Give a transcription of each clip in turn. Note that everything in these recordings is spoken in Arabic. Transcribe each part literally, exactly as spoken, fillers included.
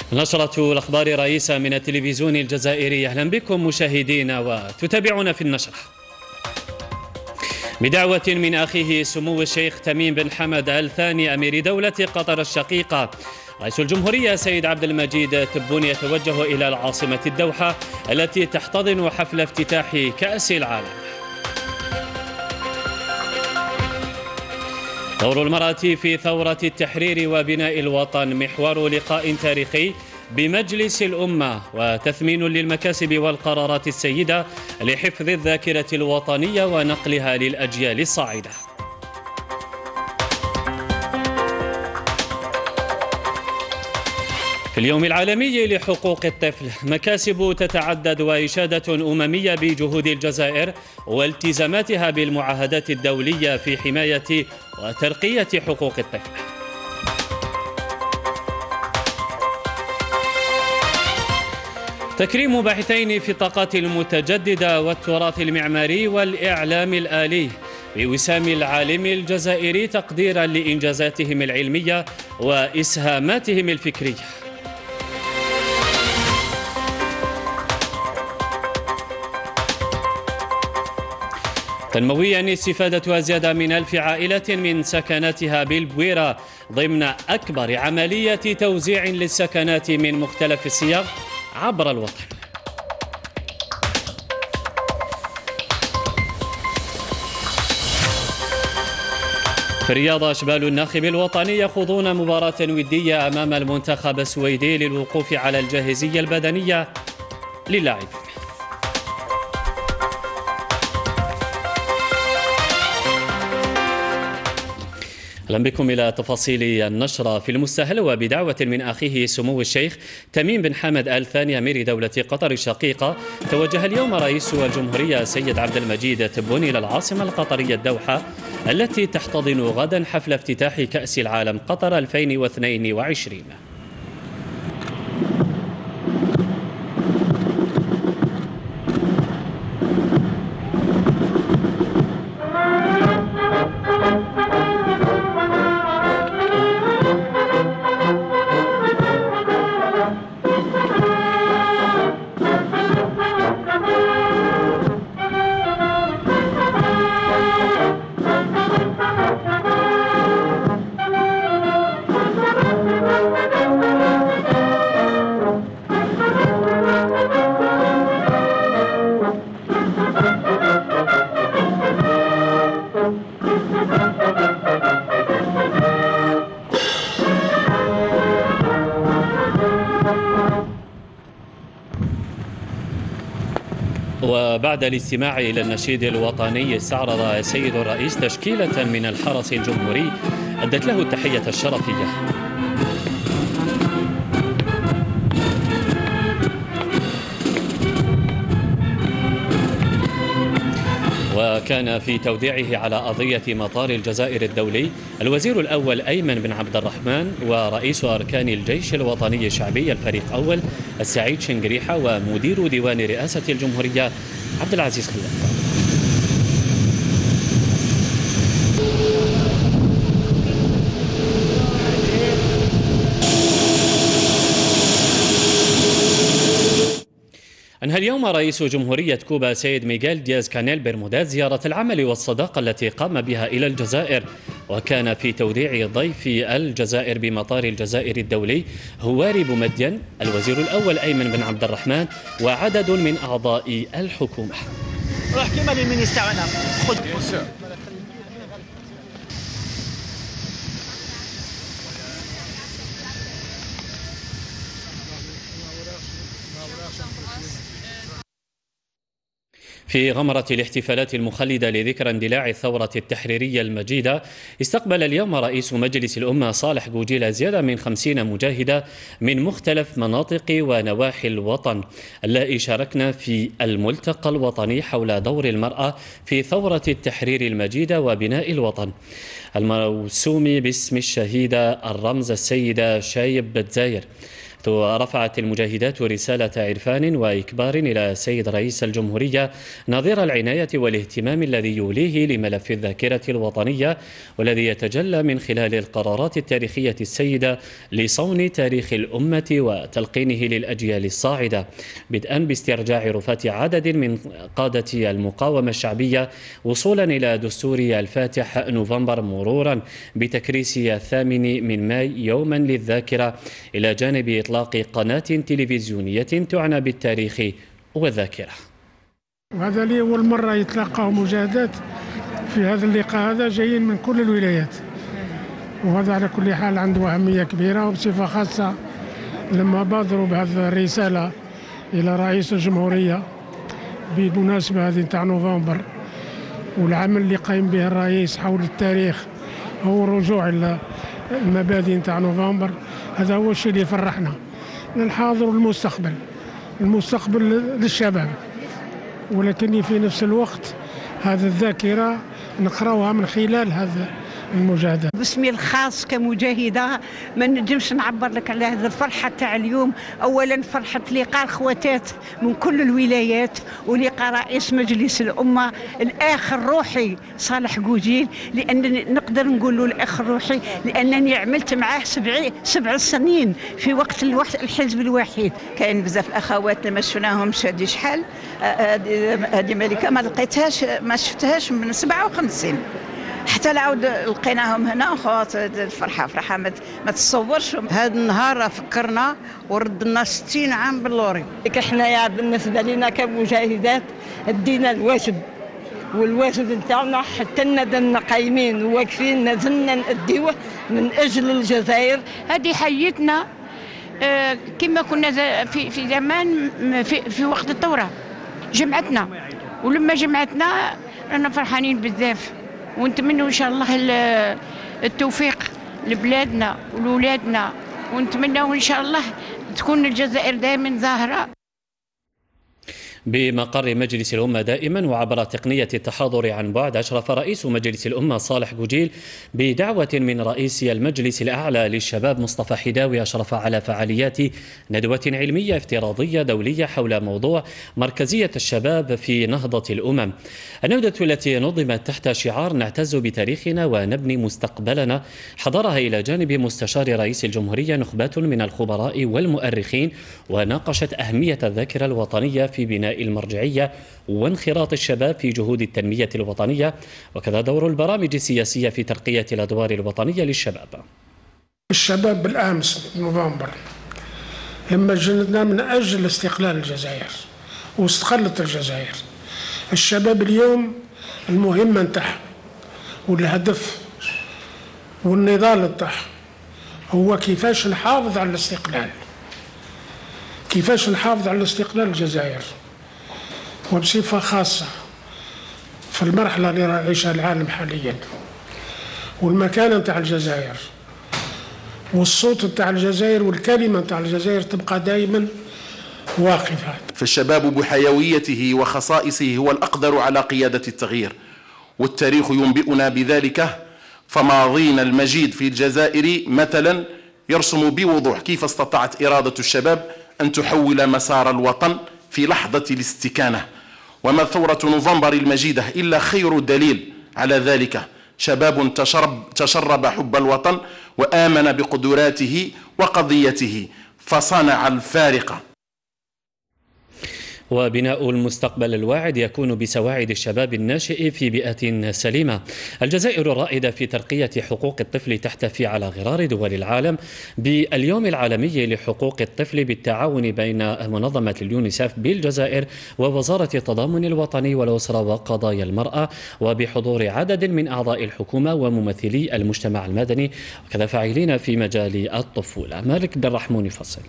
نشرة الأخبار رئيسة من التلفزيون الجزائري. أهلا بكم مشاهدينا وتتابعون في النشرة. بدعوة من أخيه سمو الشيخ تميم بن حمد آل ثاني أمير دولة قطر الشقيقة، رئيس الجمهورية سيد عبد المجيد تبون يتوجه إلى العاصمة الدوحة التي تحتضن حفل افتتاح كأس العالم. دور المرأة في ثورة التحرير وبناء الوطن محور لقاء تاريخي بمجلس الأمة وتثمين للمكاسب والقرارات السيدة لحفظ الذاكرة الوطنية ونقلها للأجيال الصاعدة. في اليوم العالمي لحقوق الطفل مكاسب تتعدد وإشادة أممية بجهود الجزائر والتزاماتها بالمعاهدات الدولية في حماية وترقية حقوق الطفل. تكريم باحثين في الطاقات المتجددة والتراث المعماري والإعلام الآلي بوسام العالم الجزائري تقديرا لإنجازاتهم العلمية وإسهاماتهم الفكرية. تنمويا استفادة أزيد من ألف عائلة من سكناتها بالبويرة ضمن أكبر عملية توزيع للسكنات من مختلف الصيغ عبر الوطن. في الرياضة أشبال الناخب الوطني يخوضون مباراة ودية أمام المنتخب السويدي للوقوف على الجاهزية البدنية للاعبين. أهلا بكم إلى تفاصيل النشرة. في المستهل وبدعوة من أخيه سمو الشيخ تميم بن حمد آل ثاني أمير دولة قطر الشقيقة، توجه اليوم رئيس الجمهورية سيد عبد المجيد تبون إلى العاصمة القطرية الدوحة التي تحتضن غدا حفل افتتاح كأس العالم قطر ألفين واثنين وعشرين. وبعد الاستماع إلى النشيد الوطني استعرض السيد الرئيس تشكيلة من الحرس الجمهوري أدت له التحية الشرفية. وكان في توديعه على أرضية مطار الجزائر الدولي الوزير الأول أيمن بن عبد الرحمن ورئيس أركان الجيش الوطني الشعبي الفريق أول السعيد شنقريحة ومدير ديوان رئاسة الجمهورية عبد العزيز خليل. أنهى اليوم رئيس جمهورية كوبا سيد ميغيل دياز كانيل برمودات زيارة العمل والصداقة التي قام بها إلى الجزائر، وكان في توديع ضيف الجزائر بمطار الجزائر الدولي هواري بومدين الوزير الأول أيمن بن عبد الرحمن وعدد من أعضاء الحكومة. روح كيما للمينيس تاعنا خذ. في غمرة الاحتفالات المخلدة لذكرى اندلاع الثورة التحريرية المجيدة، استقبل اليوم رئيس مجلس الأمة صالح قوجيل زيادة من خمسين مجاهدة من مختلف مناطق ونواحي الوطن اللائي شاركنا في الملتقى الوطني حول دور المرأة في ثورة التحرير المجيدة وبناء الوطن الموسوم باسم الشهيدة الرمز السيدة شايب بتزاير. حيث رفعت المجاهدات رسالة عرفان وإكبار إلى السيد رئيس الجمهورية نظير العناية والاهتمام الذي يوليه لملف الذاكرة الوطنية، والذي يتجلى من خلال القرارات التاريخية السيدة لصون تاريخ الأمة وتلقينه للأجيال الصاعدة، بدءا باسترجاع رفات عدد من قادة المقاومة الشعبية وصولا إلى دستور الفاتح نوفمبر، مرورا بتكريس الثامن من ماي يوما للذاكرة، إلى جانب إطلاق قناة تلفزيونية تعنى بالتاريخ والذاكرة. وهذا لي أول مرة يتلقى مجاهدات في هذا اللقاء، هذا جايين من كل الولايات، وهذا على كل حال عنده أهمية كبيرة، وبصفة خاصة لما بادروا بهذه الرسالة إلى رئيس الجمهورية بمناسبة هذه تاع نوفمبر، والعمل اللي قايم به الرئيس حول التاريخ هو الرجوع إلى المبادئ تاع نوفمبر. هذا هو الشيء اللي يفرحنا، الحاضر والمستقبل، المستقبل للشباب، ولكن في نفس الوقت هذه الذاكرة نقراوها من خلال هذا المجاهدة. باسمي الخاص كمجاهدة ما نجمش نعبر لك على هذه الفرحة تاع اليوم. أولا فرحة لقاء خواتات من كل الولايات، ولقاء رئيس مجلس الأمة الأخ الروحي صالح قوجيل، لأن نقدر نقول له الأخ الروحي لأنني عملت معاه سبع سبع سنين في وقت الحزب الوحيد. كاين بزاف الأخوات ما شفناهمش هذه شحال، هذه ملكة ما لقيتهاش ما شفتهاش من سبعة وخمسين حتى نعاود لقيناهم هنا. خوات الفرحه فرحه ما تتصورش. هذا النهار فكرنا وردنا ستين عام باللوري. احنا بالنسبه لنا كمجاهدات ادينا الواجب، والواجب نتاعنا حتى نزلنا قايمين وواقفين نزلنا نأديوه من اجل الجزائر. هذه حيتنا كما كنا في في زمان في, في وقت الثوره جمعتنا، ولما جمعتنا رانا فرحانين بزاف، ونتمنى ان شاء الله التوفيق لبلادنا ولولادنا، ونتمنى ان شاء الله تكون الجزائر دائما ظاهره. بمقر مجلس الأمة دائما وعبر تقنية التحاضر عن بعد، أشرف رئيس مجلس الأمة صالح قوجيل بدعوة من رئيس المجلس الأعلى للشباب مصطفى حداوي، أشرف على فعاليات ندوة علمية افتراضية دولية حول موضوع مركزية الشباب في نهضة الأمم. الندوة التي نظمت تحت شعار نعتز بتاريخنا ونبني مستقبلنا، حضرها إلى جانب مستشار رئيس الجمهورية نخبات من الخبراء والمؤرخين، وناقشت أهمية الذاكرة الوطنية في بناء المرجعية وانخراط الشباب في جهود التنمية الوطنية، وكذا دور البرامج السياسية في ترقية الأدوار الوطنية للشباب. الشباب بالأمس نوفمبر لما جندنا من أجل استقلال الجزائر واستقلت الجزائر، الشباب اليوم المهمة نتاعهم والهدف والنضال نتاعهم هو كيفاش نحافظ على الاستقلال، كيفاش نحافظ على استقلال الجزائر، وبصفة خاصة في المرحلة اللي يعيشها العالم حاليا، والمكانة نتاع الجزائر والصوت نتاع الجزائر والكلمة نتاع الجزائر تبقى دائما واقفة. فالشباب بحيويته وخصائصه هو الأقدر على قيادة التغيير، والتاريخ ينبئنا بذلك، فماضينا المجيد في الجزائر مثلا يرسم بوضوح كيف استطاعت إرادة الشباب أن تحول مسار الوطن في لحظة الاستكانة. وما ثورة نوفمبر المجيدة إلا خير دليل على ذلك، شباب تشرب, تشرب حب الوطن وآمن بقدراته وقضيته فصنع الفارق. وبناء المستقبل الواعد يكون بسواعد الشباب الناشئ في بيئة سليمة. الجزائر الرائدة في ترقية حقوق الطفل تحتفي على غرار دول العالم باليوم العالمي لحقوق الطفل بالتعاون بين منظمة اليونيسف بالجزائر ووزارة التضامن الوطني والأسرة وقضايا المرأة، وبحضور عدد من أعضاء الحكومة وممثلي المجتمع المدني وكذا فاعلين في مجال الطفولة. مالك عبد الرحمن يفصل.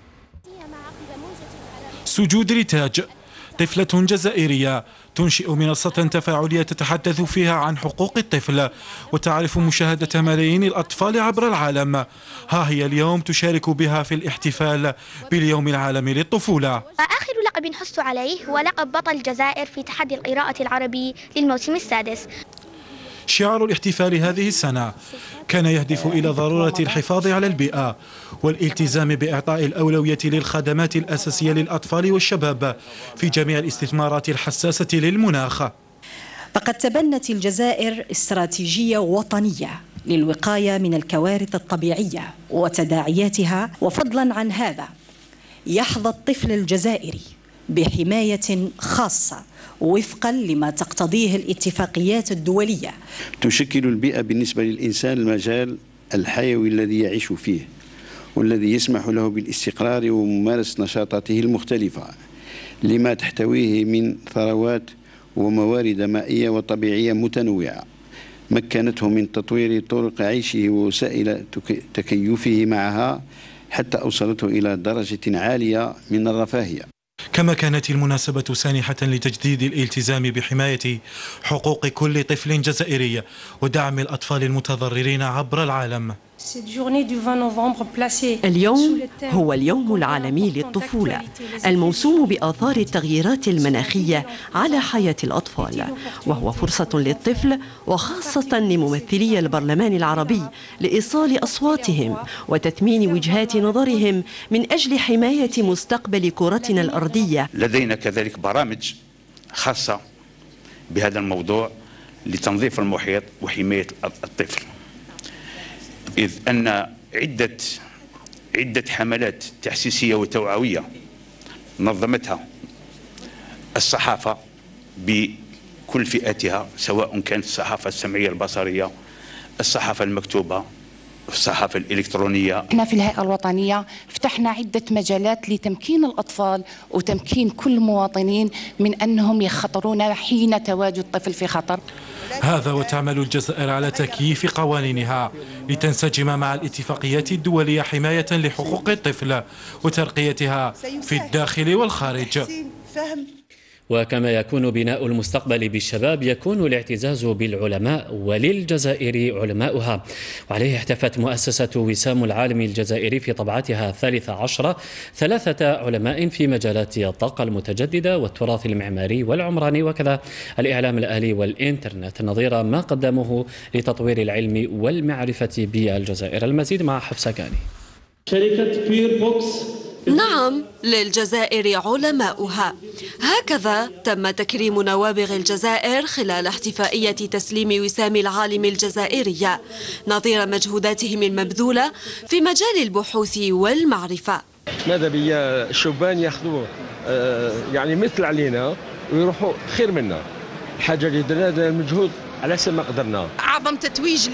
سجود رتاج، طفلة جزائرية تنشئ منصة تفاعلية تتحدث فيها عن حقوق الطفل وتعرف مشاهدة ملايين الأطفال عبر العالم. ها هي اليوم تشارك بها في الاحتفال باليوم العالمي للطفولة. آخر لقب حصت عليه هو لقب بطل الجزائر في تحدي القراءة العربي للموسم السادس. شعار الاحتفال هذه السنة كان يهدف إلى ضرورة الحفاظ على البيئة والالتزام بإعطاء الأولوية للخدمات الأساسية للأطفال والشباب في جميع الاستثمارات الحساسة للمناخ. فقد تبنت الجزائر استراتيجية وطنية للوقاية من الكوارث الطبيعية وتداعياتها، وفضلا عن هذا يحظى الطفل الجزائري بحماية خاصة وفقا لما تقتضيه الاتفاقيات الدولية. تشكل البيئة بالنسبة للإنسان المجال الحيوي الذي يعيش فيه والذي يسمح له بالاستقرار وممارسة نشاطاته المختلفة لما تحتويه من ثروات وموارد مائية وطبيعية متنوعة مكنته من تطوير طرق عيشه ووسائل تكيفه معها حتى أوصلته إلى درجة عالية من الرفاهية. كما كانت المناسبة سانحة لتجديد الالتزام بحماية حقوق كل طفل جزائري ودعم الأطفال المتضررين عبر العالم. اليوم هو اليوم العالمي للطفولة الموسوم بآثار التغييرات المناخية على حياة الأطفال، وهو فرصة للطفل وخاصة لممثلي البرلمان العربي لإيصال أصواتهم وتثمين وجهات نظرهم من أجل حماية مستقبل كرتنا الأرضية. لدينا كذلك برامج خاصة بهذا الموضوع لتنظيف المحيط وحماية الطفل، إذ أن عدة عدة حملات تحسيسية وتوعوية نظمتها الصحافة بكل فئاتها، سواء كانت الصحافة السمعية البصرية، الصحافة المكتوبة، الصحافة الإلكترونية. احنا في الهيئة الوطنية فتحنا عدة مجالات لتمكين الأطفال وتمكين كل المواطنين من أنهم يخطرون حين تواجد طفل في خطر. هذا وتعمل الجزائر على تكييف قوانينها لتنسجم مع الاتفاقيات الدولية حماية لحقوق الطفل وترقيتها في الداخل والخارج. وكما يكون بناء المستقبل بالشباب، يكون الاعتزاز بالعلماء، وللجزائر علماؤها. وعليه احتفت مؤسسة وسام العالم الجزائري في طبعتها الثالثة عشرة ثلاثة علماء في مجالات الطاقة المتجددة والتراث المعماري والعمراني وكذا الإعلام الآلي والإنترنت، نظير ما قدموه لتطوير العلم والمعرفة بالجزائر. المزيد مع حفصة كاني. شركة بير بوكس. نعم، للجزائر علماؤها. هكذا تم تكريم نوابغ الجزائر خلال احتفائية تسليم وسام العالم الجزائرية نظير مجهوداتهم المبذولة في مجال البحوث والمعرفة. ماذا بيا الشبان ياخذوا يعني مثل علينا ويروحوا خير منا. الحاجة اللي درنا هذا المجهود على حسب ما قدرنا. أعظم تتويج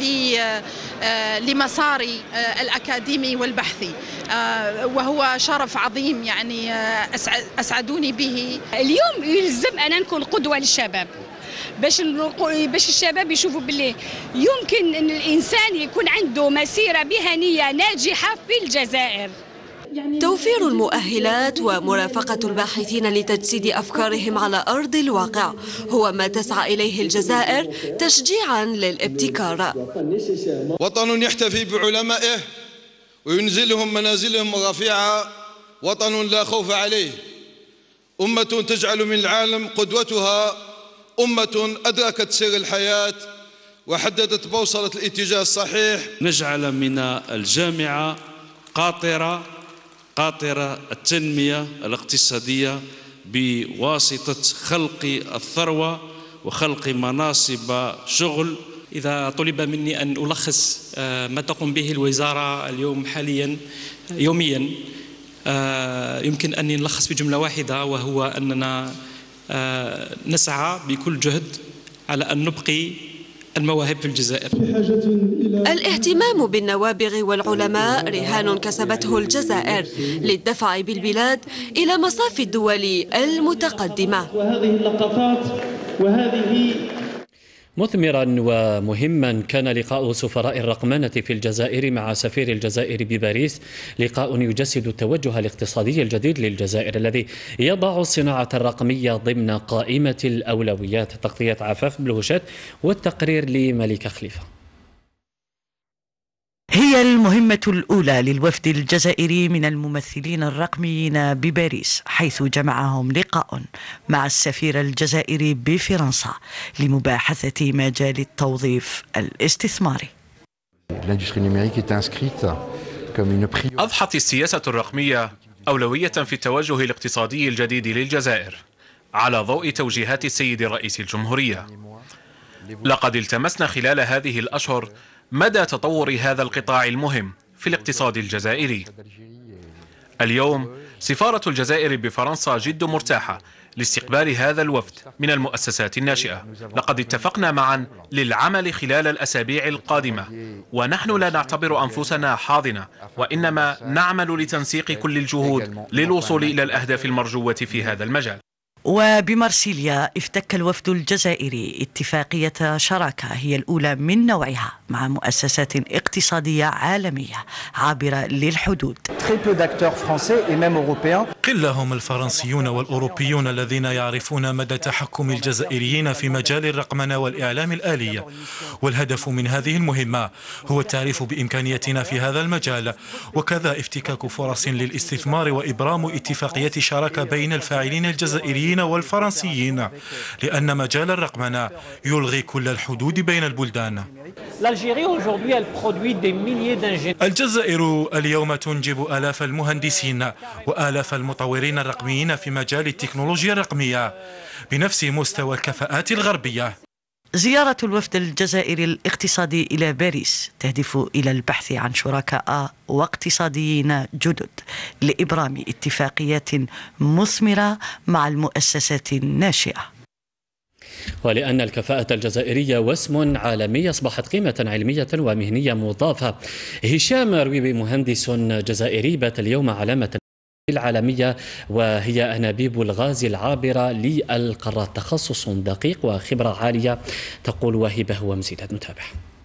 لمساري الأكاديمي والبحثي، وهو شرف عظيم يعني أسعدوني به. اليوم يلزم أنا نكون قدوة للشباب باش باش الشباب يشوفوا باللي يمكن أن الإنسان يكون عنده مسيرة مهنية ناجحة في الجزائر. توفير المؤهلات ومرافقة الباحثين لتجسيد أفكارهم على أرض الواقع هو ما تسعى إليه الجزائر تشجيعا للابتكار. وطن يحتفي بعلمائه وينزلهم منازلهم الرفيعة، وطن لا خوف عليه، أمة تجعل من العالم قدوتها، أمة أدركت سير الحياة وحددت بوصلة الاتجاه الصحيح. نجعل من الجامعة قاطرة قاطرة التنمية الاقتصادية بواسطة خلق الثروة وخلق مناصب شغل. إذا طلب مني أن ألخص ما تقوم به الوزارة اليوم حاليا يوميا، يمكن أن نلخص في جملة واحدة، وهو أننا نسعى بكل جهد على أن نبقي المواهب في الجزائر. الاهتمام بالنوابغ والعلماء رهان كسبته الجزائر للدفع بالبلاد إلى مصاف الدول المتقدمة. وهذه اللقطات وهذه مثمرا ومهما كان لقاء سفراء الرقمنة في الجزائر مع سفير الجزائر بباريس، لقاء يجسد التوجه الاقتصادي الجديد للجزائر الذي يضع الصناعة الرقمية ضمن قائمة الأولويات. تغطية عفاف بلوشات والتقرير لملك خليفة. هي المهمة الأولى للوفد الجزائري من الممثلين الرقميين بباريس، حيث جمعهم لقاء مع السفير الجزائري بفرنسا لمباحثة مجال التوظيف الاستثماري. أضحت السياسة الرقمية أولوية في التوجه الاقتصادي الجديد للجزائر على ضوء توجيهات السيد رئيس الجمهورية. لقد التمسنا خلال هذه الأشهر مدى تطور هذا القطاع المهم في الاقتصاد الجزائري. اليوم سفارة الجزائر بفرنسا جد مرتاحة لاستقبال هذا الوفد من المؤسسات الناشئة. لقد اتفقنا معا للعمل خلال الأسابيع القادمة، ونحن لا نعتبر أنفسنا حاضنة، وإنما نعمل لتنسيق كل الجهود للوصول إلى الأهداف المرجوة في هذا المجال. وبمارسيليا افتك الوفد الجزائري اتفاقية شراكة هي الأولى من نوعها مع مؤسسات اقتصادية عالمية عابرة للحدود. قل هم الفرنسيون والأوروبيون الذين يعرفون مدى تحكم الجزائريين في مجال الرقمنة والإعلام الآلي، والهدف من هذه المهمة هو التعريف بإمكانياتنا في هذا المجال، وكذا افتكاك فرص للاستثمار وإبرام اتفاقية شراكة بين الفاعلين الجزائريين والفرنسيين، لأن مجال الرقمنة يلغي كل الحدود بين البلدان. الجزائر اليوم تنجب آلاف المهندسين وآلاف المطورين الرقميين في مجال التكنولوجيا الرقمية بنفس مستوى الكفاءات الغربية. زيارة الوفد الجزائري الاقتصادي إلى باريس تهدف إلى البحث عن شركاء واقتصاديين جدد لإبرام اتفاقيات مثمرة مع المؤسسات الناشئة. ولأن الكفاءة الجزائرية واسم عالمي أصبحت قيمة علمية ومهنية مضافة. هشام رويبي مهندس جزائري بات اليوم علامة العالمية، وهي أنابيب الغاز العابرة للقارات، تخصص دقيق وخبرة عالية، تقول وهبة ومزيدات. نتابع.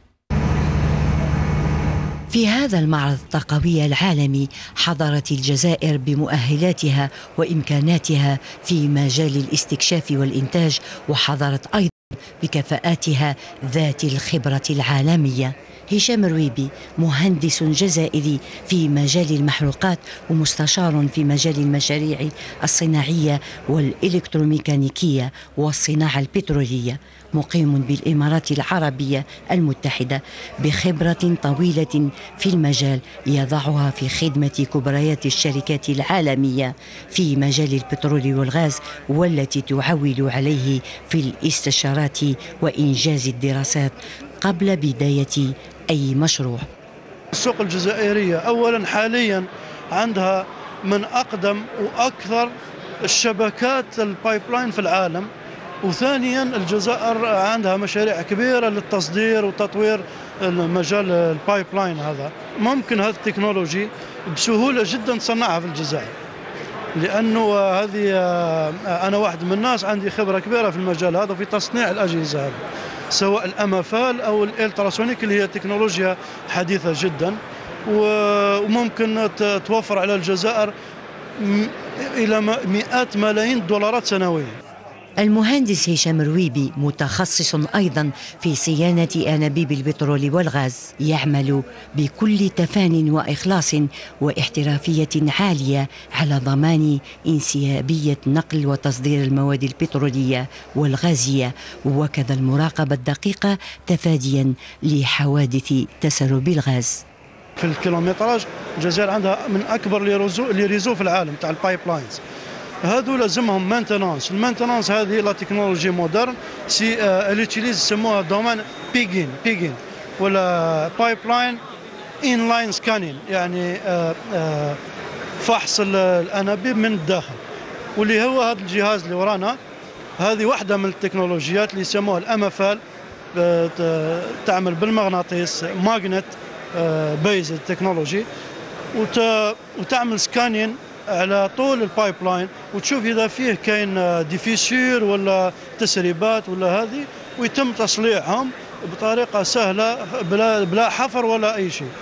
في هذا المعرض الطاقوي العالمي حضرت الجزائر بمؤهلاتها وإمكاناتها في مجال الاستكشاف والإنتاج، وحضرت أيضا بكفاءاتها ذات الخبرة العالمية. هشام رويبي مهندس جزائري في مجال المحروقات ومستشار في مجال المشاريع الصناعية والإلكتروميكانيكية والصناعة البترولية، مقيم بالإمارات العربية المتحدة بخبرة طويلة في المجال يضعها في خدمة كبريات الشركات العالمية في مجال البترول والغاز، والتي تعول عليه في الاستشارات وإنجاز الدراسات قبل بداية أي مشروع. السوق الجزائرية أولا حاليا عندها من أقدم وأكثر الشبكات البايبلاين في العالم، وثانيا الجزائر عندها مشاريع كبيرة للتصدير وتطوير مجال البايبلاين هذا. ممكن هذه التكنولوجي بسهولة جدا تصنعها في الجزائر، لأنه هذه أنا واحد من الناس عندي خبرة كبيرة في المجال هذا في تصنيع الأجهزة هذه، سواء الأمافال أو الإلتراسونيك اللي هي تكنولوجيا حديثة جدا، وممكن توفر على الجزائر إلى مئات ملايين الدولارات سنويا. المهندس هشام رويبي متخصص أيضا في صيانة أنابيب البترول والغاز، يعمل بكل تفان وإخلاص واحترافية عالية على ضمان انسيابية نقل وتصدير المواد البترولية والغازية، وكذا المراقبة الدقيقة تفاديا لحوادث تسرب الغاز. في الكيلومتراج الجزائر عندها من أكبر ليريزو في العالم تاع البايب لاينز، هذو لازمهم مانتنانس. المانتنانس هذه لا تكنولوجي مودرن سي اللي تشيليز يسموها دومان بيجين بيجين ولا بايب لاين ان لاين سكانين، يعني آآ آآ فحص الانابيب من الداخل، واللي هو هذا الجهاز اللي ورانا. هذه واحده من التكنولوجيات اللي يسموها الامافال، تعمل بالمغناطيس ماغنت بيز تكنولوجي، وتعمل سكانين على طول البايب لاين، وتشوف اذا فيه كاين ديفيسير ولا تسريبات ولا هذه، ويتم تصليحهم بطريقه سهله بلا بلا حفر ولا اي شيء.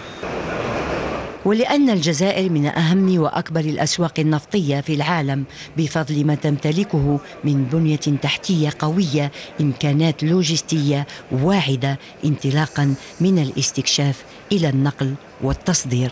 ولأن الجزائر من أهم وأكبر الأسواق النفطية في العالم بفضل ما تمتلكه من بنية تحتية قوية، إمكانات لوجستية واعدة انطلاقا من الاستكشاف إلى النقل والتصدير.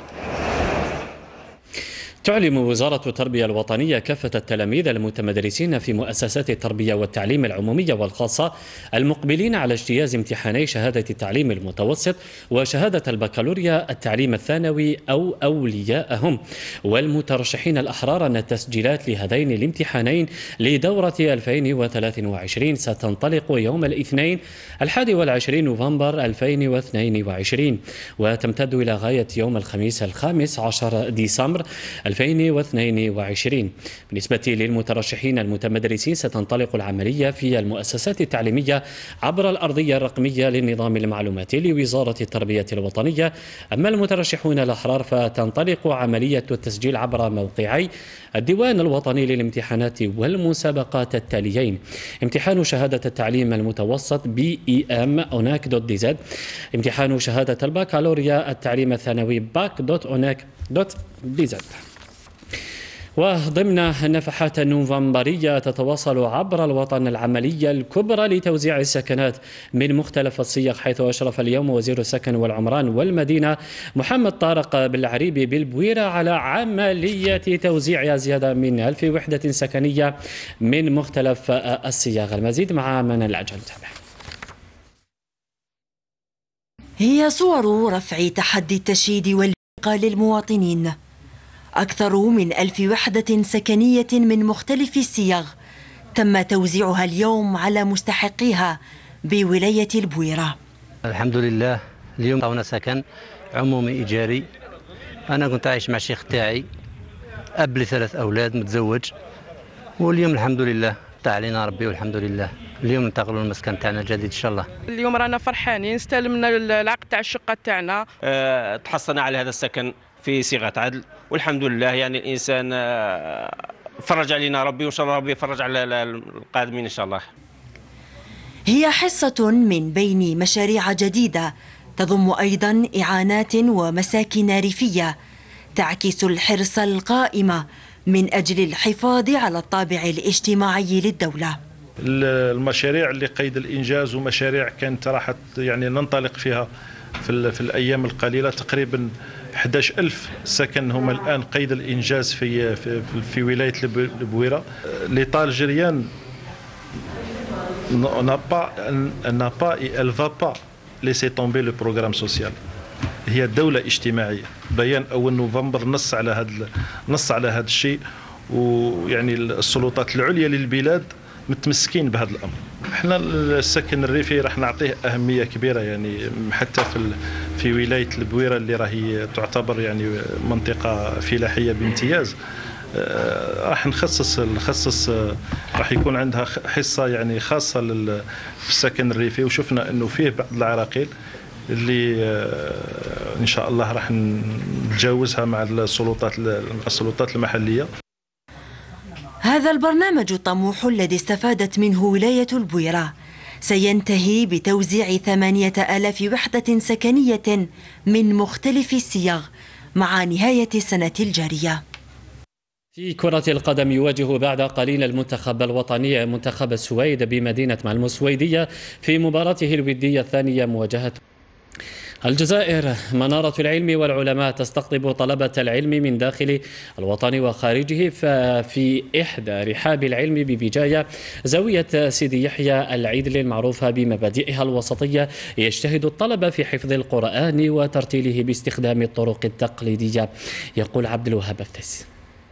تعلم وزارة التربية الوطنية كافة التلاميذ المتمدرسين في مؤسسات التربية والتعليم العمومية والخاصة المقبلين على اجتياز امتحاني شهادة التعليم المتوسط وشهادة البكالوريا التعليم الثانوي أو أولياءهم والمترشحين الأحرار أن التسجيلات لهذين الامتحانين لدورة ألفين وثلاثة وعشرين ستنطلق يوم الاثنين الحادي والعشرين نوفمبر ألفين واثنين وعشرين وتمتد إلى غاية يوم الخميس الخامس عشر ديسمبر ألفين واثنين وعشرين. بالنسبة للمترشحين المتمدرسين ستنطلق العملية في المؤسسات التعليمية عبر الأرضية الرقمية للنظام المعلوماتي لوزارة التربية الوطنية. أما المترشحون الأحرار فتنطلق عملية التسجيل عبر موقعي الديوان الوطني للامتحانات والمسابقات التاليين: امتحان شهادة التعليم المتوسط بي إي إم أوناك دوت دي زد، امتحان شهادة البكالوريا التعليم الثانوي باك دوت أوناك دوت دي زد. وضمن النفحات النوفمبرية تتواصل عبر الوطن العملية الكبرى لتوزيع السكنات من مختلف الصيغ، حيث أشرف اليوم وزير السكن والعمران والمدينة محمد طارق بالعريبي بالبويرة على عملية توزيع زيادة من ألف وحدة سكنية من مختلف الصيغ. المزيد مع من العجل. هي صور رفع تحدي التشييد والبقاء للمواطنين. أكثر من ألف وحدة سكنية من مختلف الصيغ تم توزيعها اليوم على مستحقيها بولاية البويرة. الحمد لله اليوم طاونا سكن عمومي إيجاري. أنا كنت عايش مع الشيخ تاعي، أب لثلاث أولاد، متزوج، واليوم الحمد لله تاع علينا ربي والحمد لله اليوم ننتقلوا للمسكن تاعنا الجديد إن شاء الله. اليوم رانا فرحانين، استلمنا العقد تاع الشقة تاعنا. أه تحصلنا على هذا السكن في صيغة عدل والحمد لله. يعني الإنسان فرج علينا ربي وإن شاء الله ربي يفرج على القادمين إن شاء الله. هي حصة من بين مشاريع جديدة تضم أيضا إعانات ومساكن ريفية تعكس الحرص القائم من أجل الحفاظ على الطابع الاجتماعي للدولة. المشاريع اللي قيد الإنجاز ومشاريع كانت راح يعني ننطلق فيها في, في الأيام القليلة، تقريبا أحد عشر ألف سكن هم الآن قيد الإنجاز في في, في ولاية البويرة. ليطال جيريان n'a pas n'a pas et elle va pas laisser tomber le programme social. هي دولة اجتماعية. بيان أول نوفمبر نص على هذا نص على هذا الشيء، ويعني السلطات العليا للبلاد متمسكين بهذا الأمر. احنا السكن الريفي راح نعطيه أهمية كبيرة، يعني حتى في في ولاية البويرة اللي راهي تعتبر يعني منطقة فلاحية بامتياز، راح نخصص نخصص راح يكون عندها حصة يعني خاصة في السكن الريفي. وشفنا انه فيه بعض العراقيل اللي ان شاء الله راح نتجاوزها مع السلطات السلطات المحلية. هذا البرنامج الطموح الذي استفادت منه ولاية البويرة سينتهي بتوزيع ثمانية آلاف وحدة سكنية من مختلف الصيغ مع نهاية السنة الجارية. في كرة القدم يواجه بعد قليل المنتخب الوطني منتخب السويد بمدينة مالمو السويدية في مباراته الودية الثانية مواجهة الجزائر. منارة العلم والعلماء تستقطب طلبة العلم من داخل الوطن وخارجه في إحدى رحاب العلم ببجاية زاوية سيدي يحيى العيدل المعروفة بمبادئها الوسطية. يجتهد الطلبة في حفظ القرآن وترتيله باستخدام الطرق التقليدية. يقول عبد الوهاب الفتيس.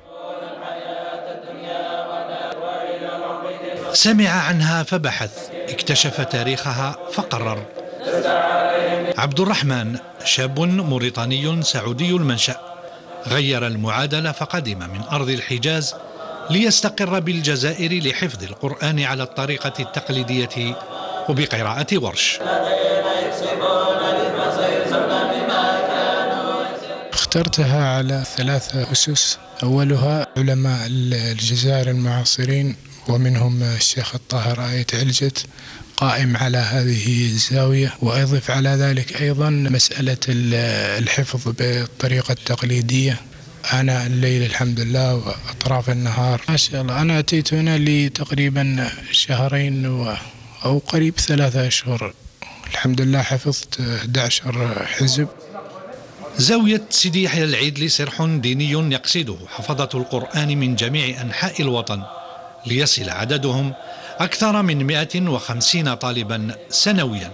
سمع عنها فبحث، اكتشف تاريخها فقرر. عبد الرحمن شاب موريتاني سعودي المنشأ، غير المعادلة فقدم من أرض الحجاز ليستقر بالجزائر لحفظ القرآن على الطريقة التقليدية وبقراءة ورش. اخترتها على ثلاثة أسس، أولها علماء الجزائر المعاصرين ومنهم الشيخ الطاهر آية علجت قائم على هذه الزاوية، وأضف على ذلك أيضا مسألة الحفظ بالطريقة التقليدية أنا الليل الحمد لله وأطراف النهار. ما شاء الله أنا أتيت هنا لتقريبا شهرين أو قريب ثلاثة أشهر، الحمد لله حفظت أحد عشر حزب زاوية سيدي يحيى العيدلي صرح ديني يقصده حفظة القرآن من جميع أنحاء الوطن، ليصل عددهم أكثر من مئة وخمسين طالبا سنويا.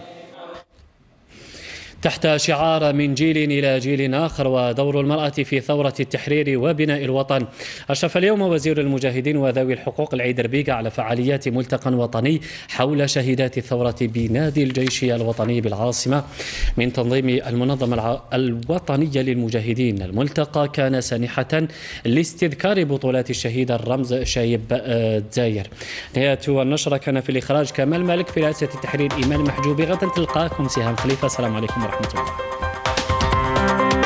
تحت شعار من جيل إلى جيل آخر ودور المرأة في ثورة التحرير وبناء الوطن، أشرف اليوم وزير المجاهدين وذوي الحقوق العيدر بيقة على فعاليات ملتقى وطني حول شهيدات الثورة بنادي الجيش الوطني بالعاصمة من تنظيم المنظمة الوطنية للمجاهدين. الملتقى كان سانحة لاستذكار بطولات الشهيد الرمز شايب دزاير. نهاية النشرة كان في الإخراج كمال مالك، في رئاسة التحرير إيمان محجوبي. غدا تلقاكم سهام خليفة. السلام عليكم ورحمة الله.